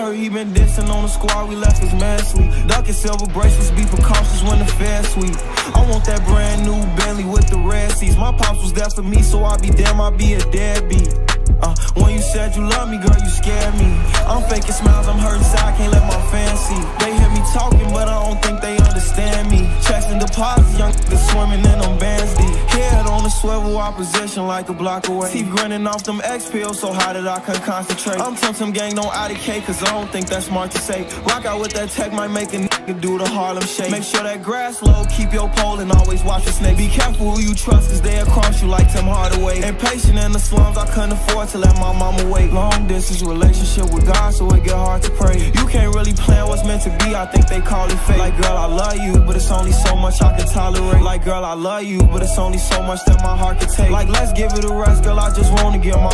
heard he been dissing on the squad, we left his man sweet. Ducking silver bracelets, be precautious when the fair sweet. I want that brand new Bentley with the red seats. My pops was there for me, so I be damn, I be a deadbeat. When you said you love me, girl, you scared me. I'm faking smiles, I'm hurting, so I can't let my fans see. They hear me talking, but I don't think they understand me. Checks and deposits, young niggas swimming in them bands deep. Head on the swivel, opposition like a block away. Teeth grinning off them X pills, so high that I couldn't concentrate. I'm telling some gang, don't IDK, cause I don't think that's smart to say. Rock out with that tech, might make a nigga do the Harlem shake. Make sure that grass low, keep your pole, and always watch the snake. Be careful who you trust, cause they'll cross you like Tim Hardaway. Impatient in the slums, I couldn't afford to let my mama wait. Long distance relationship with God, so it get hard to pray. You can't really plan what's meant to be, I think they call it fate. Like, girl, I love you, but it's only so much I can tolerate. Like, girl, I love you, but it's only so much that my heart can take. Like, let's give it a rest, girl, I just wanna get my